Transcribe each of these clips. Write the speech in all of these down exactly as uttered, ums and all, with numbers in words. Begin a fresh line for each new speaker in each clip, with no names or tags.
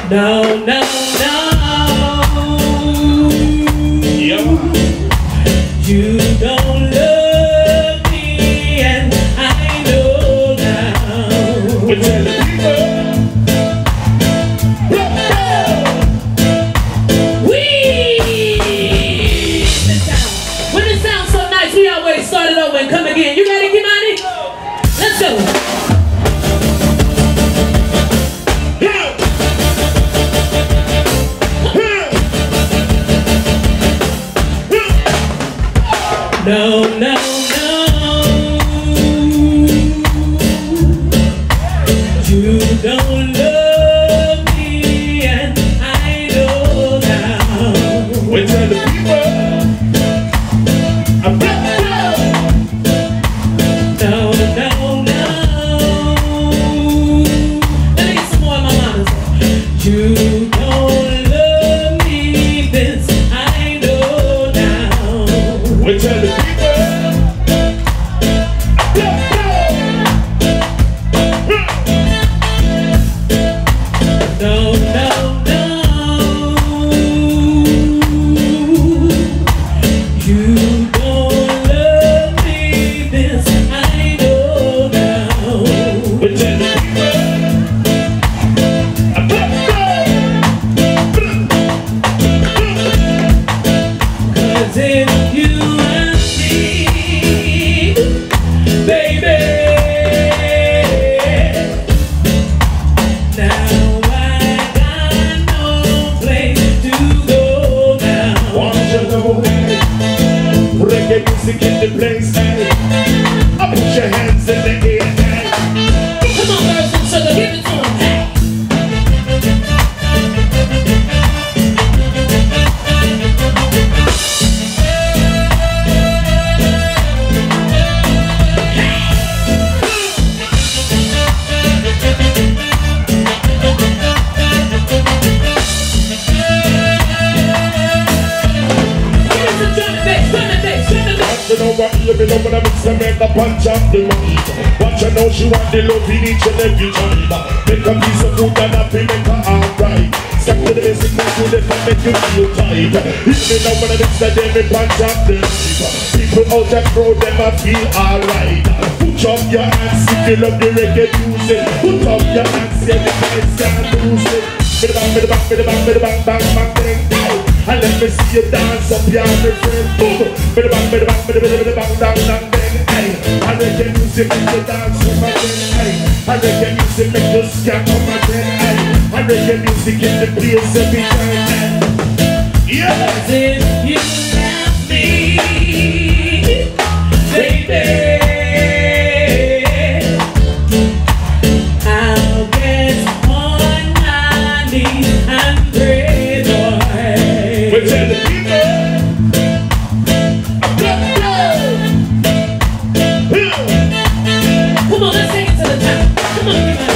No, no, no.
Yeah.
You don't love me, and I know now.
We tell the people.
We. When it sounds so nice, we always start it over and come again. You ready, Kimani? Let's go. No, no, no. You don't love me, and I know now.
We tell the people. I'm back.
No, no, no. Let me get some more of my mamas. You don't love me, this I know now.
We tell the people.
No, no, no. You don't love me, this I know now.
We tell the people.
Cause if you ask me, baby, now I got no place to go now.
Want you know, reggae music in the place, hey. I put your hands in the air, hey.
Come on, girls and sugar, give it to 'em, hey.
You know what, you know what I mix to make a punch up the money. Watch her know she want the love in each and every time. Make a piece of food and happy, make her alright. Step to the basic things to lift and make you feel tight. You know what I mix to them, me punch up the money. People out that road, them a feel alright. Put up your hands if you love the reggae music. Put up your hands, yeah, the guys can't lose it. Bida bang, bida bang, bida bang, bida bang, bang, bang, bang, bang. And let me see you dance up here, my friend. Boom, bida bang, bida bang, bida bida bida bang, bang, bang, bang. Ay, and reggae music make you dance with my friend. Ay, and reggae music make you scat on my friend. Ay, and reggae music in the place every time. Ay. Yeah,
As if you love me, baby, I'll get on my knees and pray, boy.
we tell the people.
Come on, let's take it to the top. Come on, come on.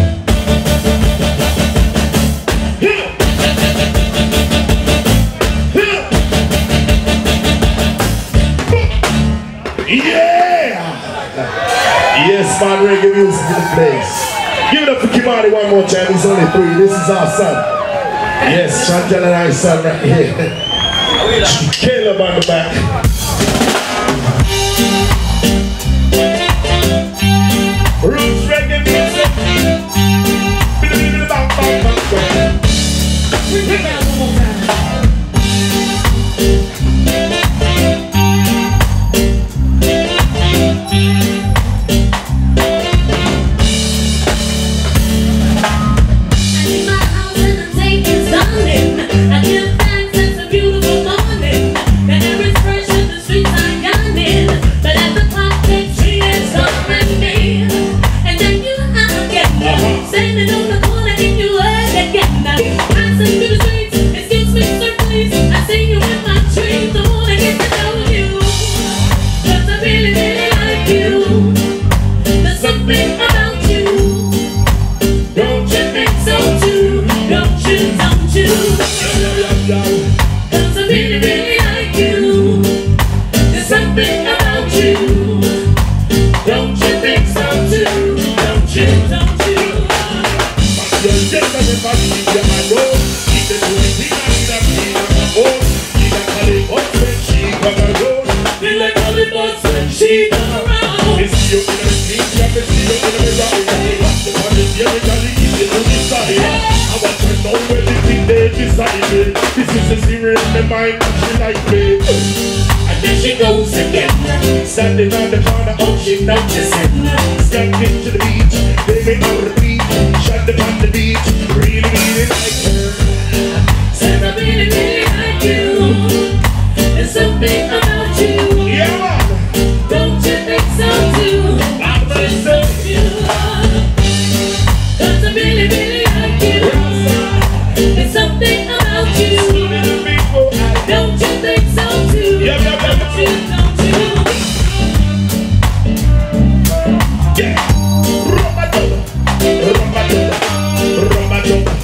Yeah! Yes, man, reggae music in the place. Give it up for Kimani one more time. He's only three. This is our son. Yes, Chantel and I's son right here. Caleb on the back. Roots reggae music. Bang, bang, bang, bang.
Bring it down one more time. Standing on the corner in your head again. I sing through the streets, excuse me, sir, please. I see you in my dreams, I wanna get to know you. Cause I really, really like you. There's something about you. Don't you think so too? Don't you, don't you? Cause I really, really like you. There's something about you. Don't you think so too? Don't you, don't you?
You're just a read my mind and she like me. And then she goes again, standing on the corner, oh she noticing. Stepping to the beach, baby on the beach, shut up on the beach, really, really like her.
Said I really, really like you. There's something about you.
Yeah, man.
Don't you think so too?
I'm just so
You are. Cause I really, really like you. There's something about you. Don't you think so too?
Yeah, yeah, yeah,
Don't you, don't you?
yeah. Rumba dubba, rumba dubba, rumba dubba.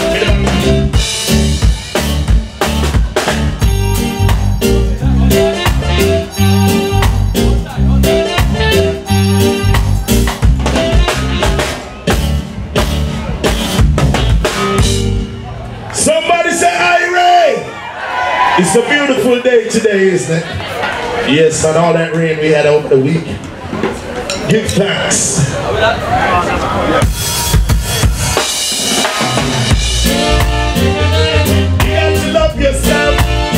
Somebody say, Irie! It's a beautiful day today, isn't it? Yes, and all that rain we had over the week. Give thanks. You got to love yourself.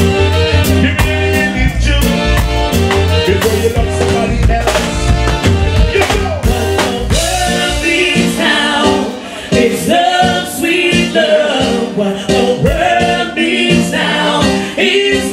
You really need you before you love somebody else. You know.
What the world needs now is love, sweet love. What the world needs now is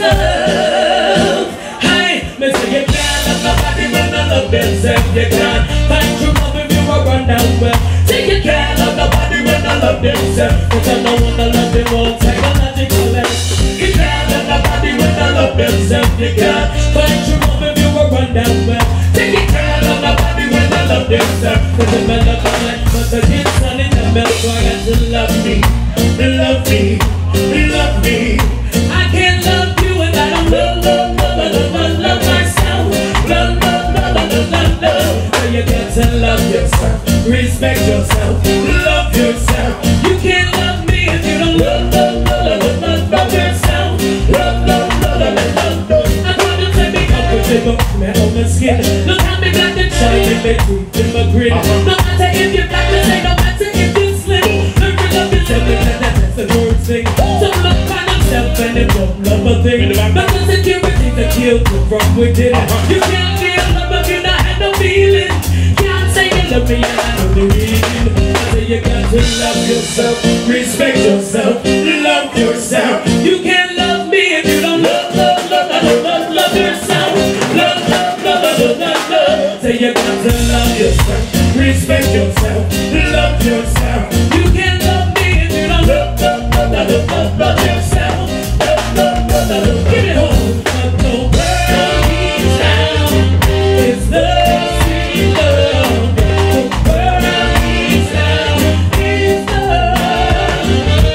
love. Hey, me say you can't love nobody when they love themselves. You can't find true love if you are run down well. Say you can't love nobody when they love themselves. Cause I don't wanna love them all psychological less. You can't love nobody when they love themselves. You can't find true love if you are run down well. Say you can't love nobody when they love themselves. Cause if I love them like but I can't stand in the milk, so I got to love me, love me, love me. I can't love you and I don't love, love, love, love, love, love myself. Love, love, love, love, love, love. So you got to love yourself, respect yourself, love yourself. You can't love me if you don't love, love, love, love, love, love yourself. Love, love, love, love, love, love. I want to take me comfortable, me on my skin. Look how me got the shine in my teeth, in my grin. No matter if you're black, no matter if you're slim. Learn to love yourself, because that's the worst thing. So look for yourself and it don't love a thing. But the security that kills you from within. You can't feel love if you not have no feeling. Can't say you love me and I know the reason. I say you got to love yourself, respect yourself, love yourself. You can't love me if you don't love, love, love, love, love, love yourself. Love, love, love, love, love, love. Say you got to love yourself, respect yourself, love yourself. You can't love me if you don't love, love, love, love, love, love yourself. Love, love, love, love. Give it home. But the world needs now is love, sweet love. The world needs now is love.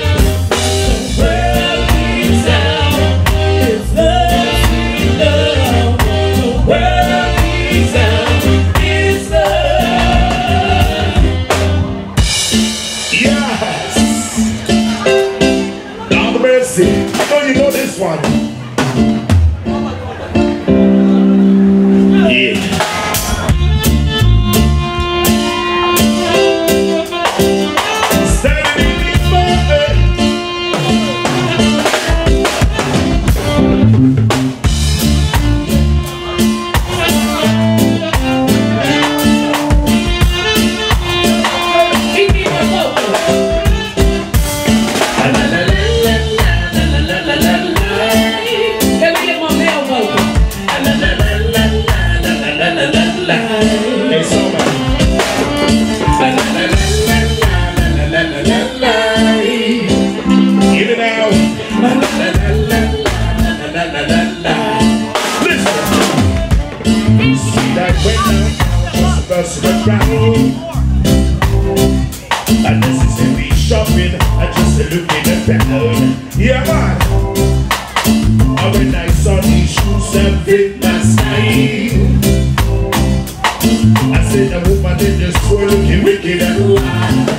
The world needs now is love, sweet love. The world needs now is love.
Yes! Lord mercy. I know you know this one. Yeah. Standing in the morning.
Give me one vocal. La la la la la la la la la la. Can we get my male vocal? La la la la la la la la la la.
Hey, somebody.
La la la la la la la la la la.
Get it out.
La la la la la la la la la.
Listen. See that when I was supposed to go and this is in the shopping, I just looking at that. Yeah, man. And when I saw these shoes that fit my style, I said the woman in the store looking wicked and wild.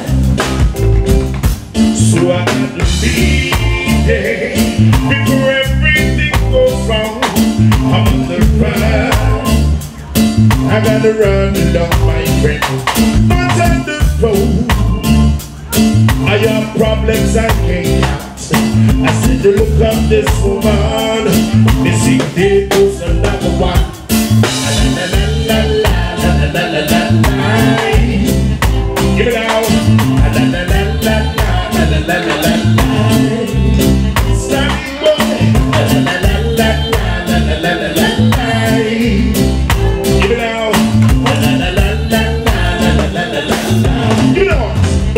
So I had to leave it before everything goes wrong. I'm on the run. I gotta run along my friend. But on the road, I have problems I can't count. dance. I said you look at this woman, me see there goes another one. La la la la la la la la la la. Give it out. La la la la la la la la la la la. Standing boy. La la la la la la la la la la. Give it out. La la la la la la la la la la. Give it out.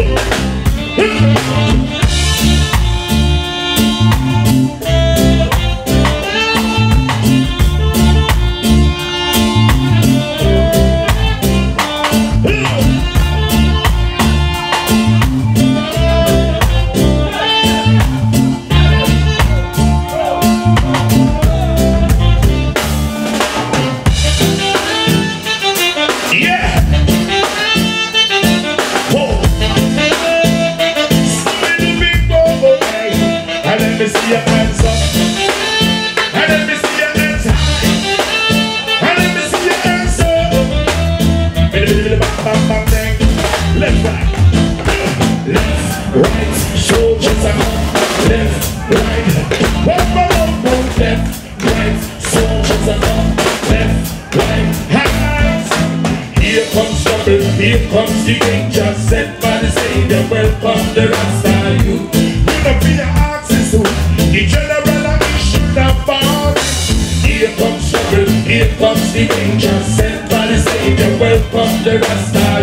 Here comes the danger set by the Savior. Welcome the Rasta youth. We don't be the axis who the general and he should have found. Here comes trouble, here comes the danger set by the Savior. Welcome the Rasta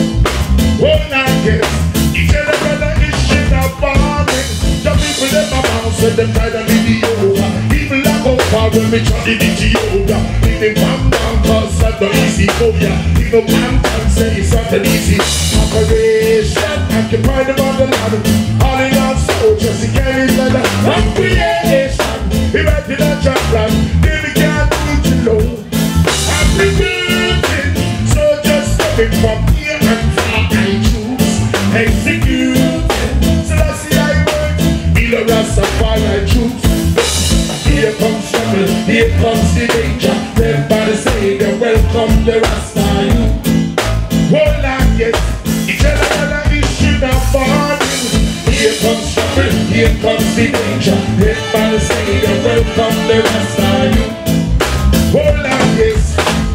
youth. Oh, now yes, the general and he should have found. The people them a bounce and them try to leave the over. People like go far when we try to leave the yoga. Leave them calm down cause that's not easy for ya. Leave them calm down. It's not an easy operation. Occupy the motherland. All in our soldiers, the carries like a one creation. He went in a job plan. Baby can't do it alone. I'm recruiting soldiers coming from here and far and troops executing. So that's the I word. Feel the Rastafari troops. Here comes trouble, here comes the danger. Everybody say they welcome the Rasta youth. Hold on, yes, each other is should have fallen. Here comes trouble, here comes the danger. Everybody say they welcome the Rasta youth. Hold on, yes.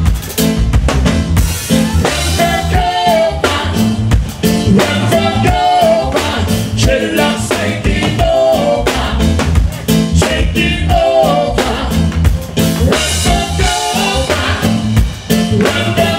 Run for cover, dreadlocks taking over, taking over. Run for cover, run for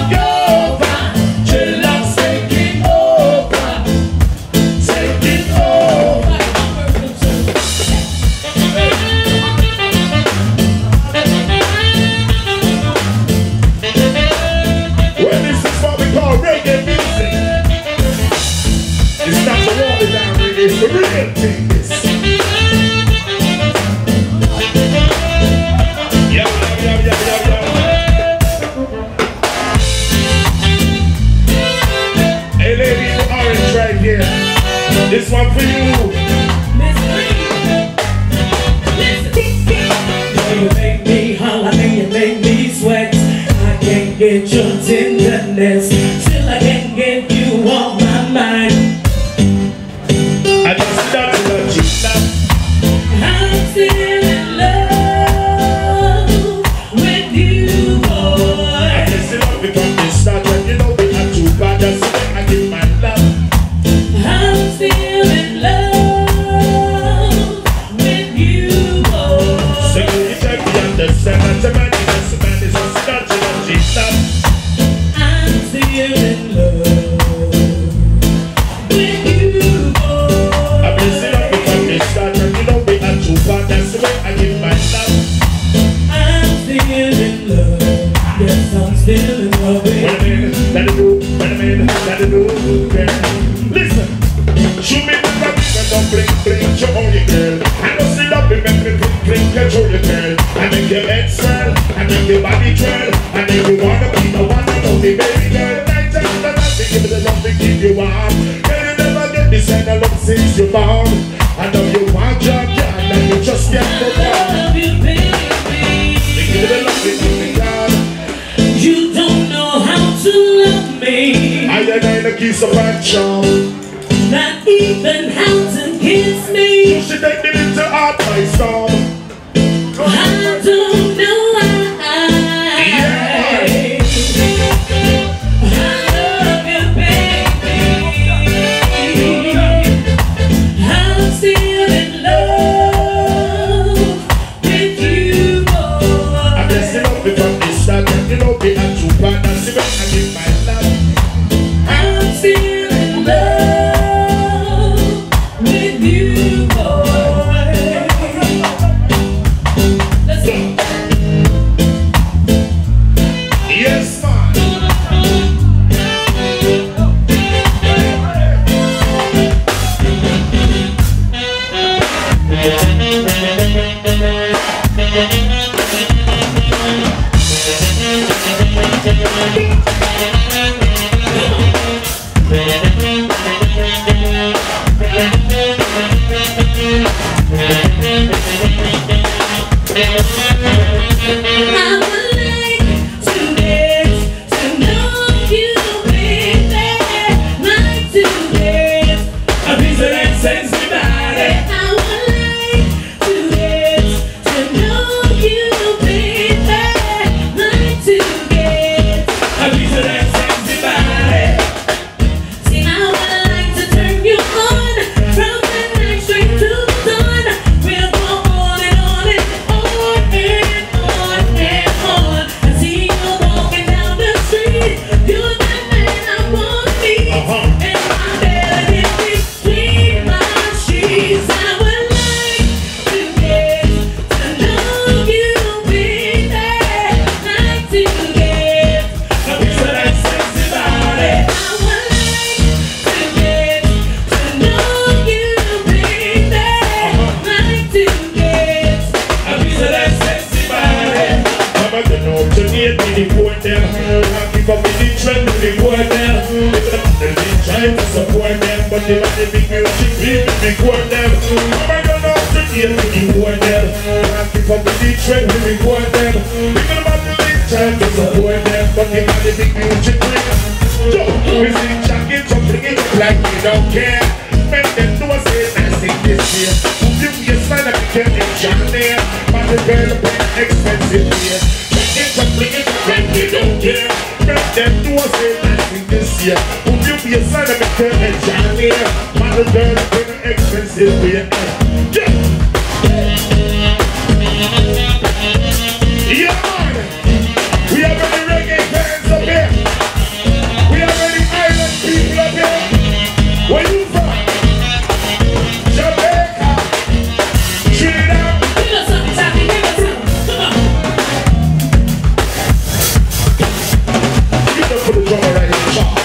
it's the real thing, this. Yeah, yeah, yeah, yeah, yeah. Hey, lady in the orange right here. This one for you.
You make me holler and you make me sweat. I can't get your tenderness till I can get you off my mind. I'm still in love with you, boy.
I guess it all become this start when you know we have two brothers, so I give my love.
I'm still in love with you, boy.
So you can be understand that the man is the man is a start to the Jesus.
I'm still in love with you, boy.
I guess it all become this start when you know we have two brothers, so I give my love.
I'm still in love. Yes, I'm still in love with you.
Wait a minute, let it do, wait a minute, let it do, girl. Listen, shoot me the rap, and don't blink, blink, show all your girl. I don't see love, make me blink, blink, control your girl. I make your head swell, I make your body twirl. And if you wanna be the one and only baby girl, night after night, they give me the love to keep you warm. Girl, you never get this kind of love since you're born. I know you want your girl, and you just can't go
I love you, baby.
They give me the love to keep me warm.
You don't know how to love me.
I and I the kiss of my charm.
Not even how to kiss me.
She take the little heart by storm.
I don't know why.
Yeah.
I love you, baby. I'm still in love with you, boy.
I'm blessing up from the start, and you know me and two partners, even I give my love.
I'm still in love with you, boy. Let's go.
Yes, man.
I would like to get to know you, baby. Like to get a piece of that sexy body. I would like to get to know you, baby. Like to get a piece of that sexy body. See, I would like to turn you on from the night straight to the dawn. We'll go on and on and on and on and on. I see you walking down the street. You're the man I want to be.
Uh-huh.
And my bed is between my sheets. I would like to get to know you, baby. Like to get a piece of that sexy body. I would like to get to know you, baby. Like to get a piece of that sexy body.
I'm at the north to need me the poor them. I keep up with the trend with the poor them. They've been trying to support them, but they want the big music, leave the big poor them. I'm at the north to need me the poor them. I keep up with the trend with the poor them. People about the big trying to support them, but they want the big music, leave. Yo, we see jackets up to it like we don't care. Make them know I say nice thing this year. You your smile like you can't enjoy there. But the girl pay expensive here. Jackets up to it like we don't care. Make them know I say nice thing this year. You your smile like you can't enjoy there. But the girl pay expensive here. Yeah. Yeah, man. We have any reggae fans up here. We have any island people up here. Where you from? Jamaica, Trinidad.
Give us some time, give us some. Come on.
You know for the drummer right here, Sean.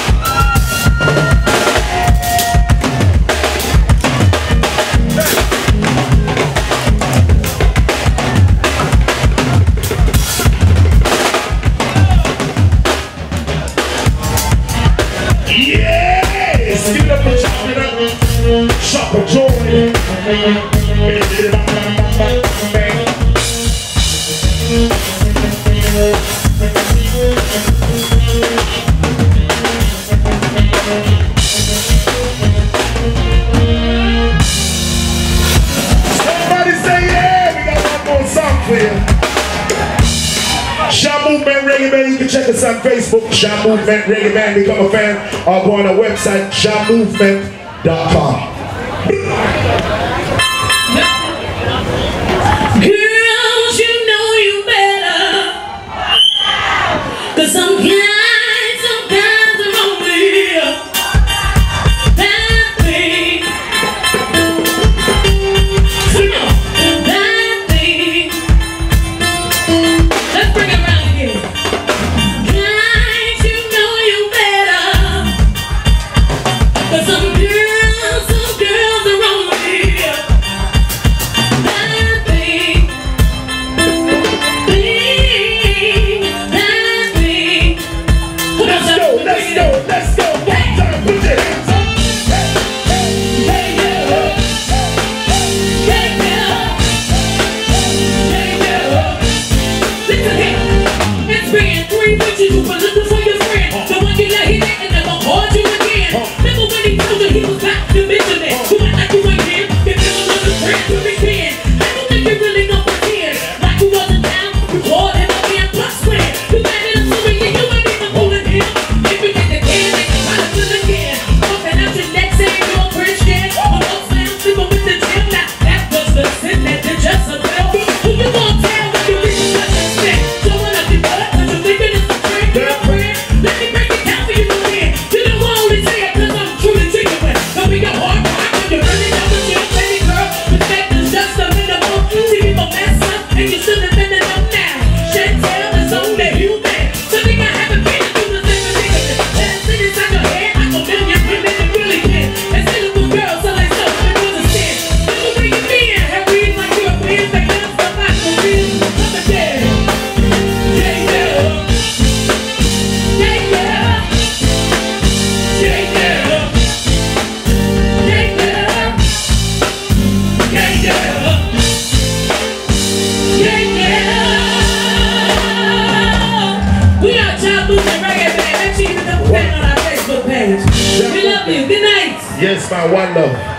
Yes! Give it up for Chopper, Chopper Joy. Somebody say yeah, we got one more song for you. Sha Movement Reggae Band, you can check us on Facebook, Sha Movement Reggae Band, become a fan, or go on our website, sha movement dot com.
Girls, you know you better. Cause some guys, some guys are only that thing. That thing. Let's bring it around again. Guys, you know you better. Cause some girls, some girls are only
Yes, man, one love.